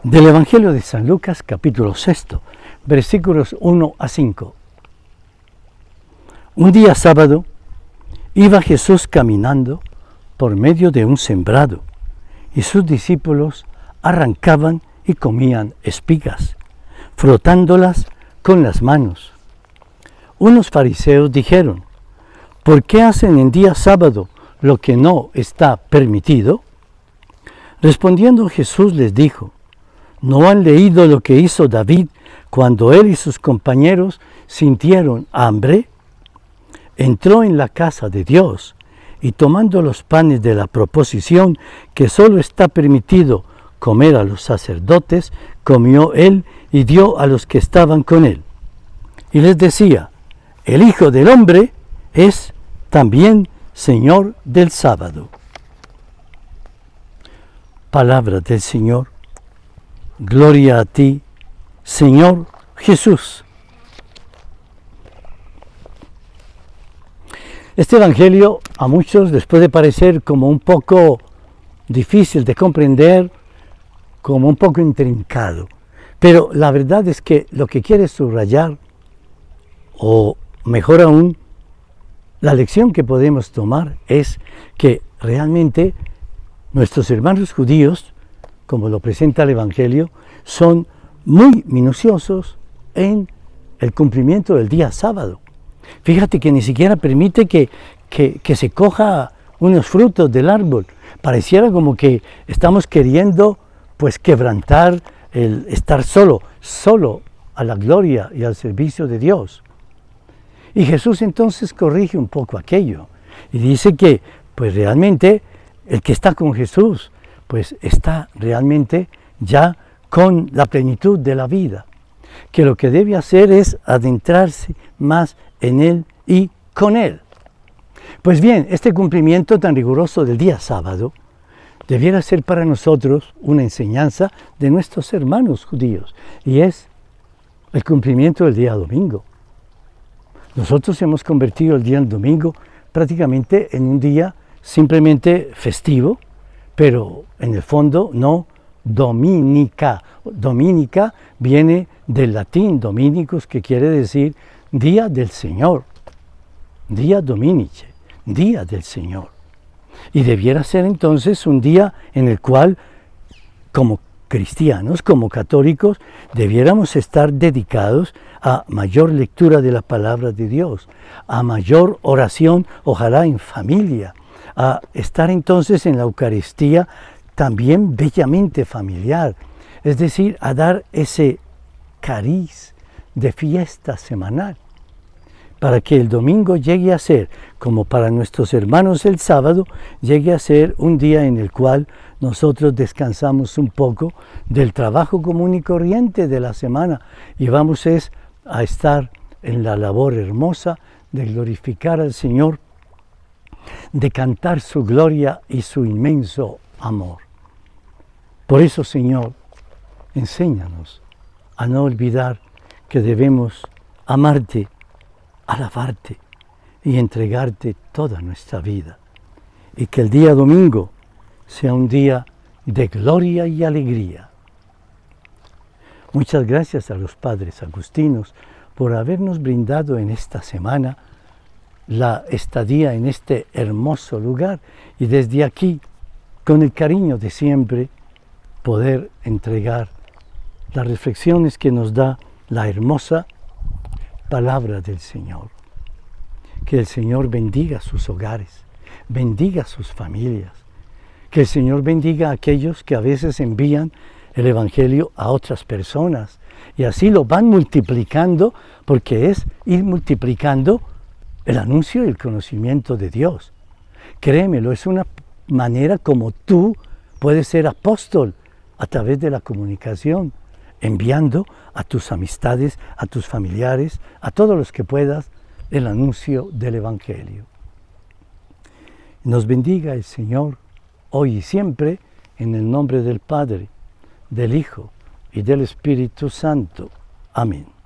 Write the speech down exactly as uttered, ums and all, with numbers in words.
Del Evangelio de San Lucas, capítulo sexto, versículos uno a cinco. Un día sábado, iba Jesús caminando por medio de un sembrado, y sus discípulos arrancaban y comían espigas, frotándolas con las manos. Unos fariseos dijeron: ¿por qué hacen en día sábado lo que no está permitido? Respondiendo Jesús les dijo: ¿no han leído lo que hizo David cuando él y sus compañeros sintieron hambre? Entró en la casa de Dios y tomando los panes de la proposición que solo está permitido comer a los sacerdotes, comió él y dio a los que estaban con él. Y les decía: el Hijo del Hombre es también Señor del sábado. Palabra del Señor. Gloria a ti, Señor Jesús. Este Evangelio a muchos les puede parecer como un poco difícil de comprender, como un poco intrincado. Pero la verdad es que lo que quiere subrayar, o mejor aún, la lección que podemos tomar es que realmente nuestros hermanos judíos, como lo presenta el Evangelio, son muy minuciosos en el cumplimiento del día sábado. Fíjate que ni siquiera permite que, que, que se coja unos frutos del árbol. Pareciera como que estamos queriendo pues quebrantar el estar solo, solo a la gloria y al servicio de Dios. Y Jesús entonces corrige un poco aquello y dice que pues realmente el que está con Jesús pues está realmente ya con la plenitud de la vida, que lo que debe hacer es adentrarse más en Él y con Él. Pues bien, este cumplimiento tan riguroso del día sábado debiera ser para nosotros una enseñanza de nuestros hermanos judíos, y es el cumplimiento del día domingo. Nosotros hemos convertido el día del domingo prácticamente en un día simplemente festivo, pero en el fondo no dominica. Dominica viene del latín dominicus, que quiere decir día del Señor, día dominice, día del Señor. Y debiera ser entonces un día en el cual, como cristianos, como católicos, debiéramos estar dedicados a mayor lectura de la palabra de Dios, a mayor oración, ojalá en familia, a estar entonces en la Eucaristía también bellamente familiar, es decir, a dar ese cariz de fiesta semanal, para que el domingo llegue a ser, como para nuestros hermanos el sábado, llegue a ser un día en el cual nosotros descansamos un poco del trabajo común y corriente de la semana y vamos es a estar en la labor hermosa de glorificar al Señor, de cantar su gloria y su inmenso amor. Por eso, Señor, enséñanos a no olvidar que debemos amarte, alabarte y entregarte toda nuestra vida. Y que el día domingo sea un día de gloria y alegría. Muchas gracias a los padres agustinos por habernos brindado en esta semana la estadía en este hermoso lugar y desde aquí, con el cariño de siempre, poder entregar las reflexiones que nos da la hermosa palabra del Señor. Que el Señor bendiga sus hogares, bendiga sus familias, que el Señor bendiga a aquellos que a veces envían el Evangelio a otras personas y así lo van multiplicando, porque es ir multiplicando el anuncio y el conocimiento de Dios. Créemelo, es una manera como tú puedes ser apóstol a través de la comunicación, enviando a tus amistades, a tus familiares, a todos los que puedas, el anuncio del Evangelio. Nos bendiga el Señor hoy y siempre, en el nombre del Padre, del Hijo y del Espíritu Santo. Amén.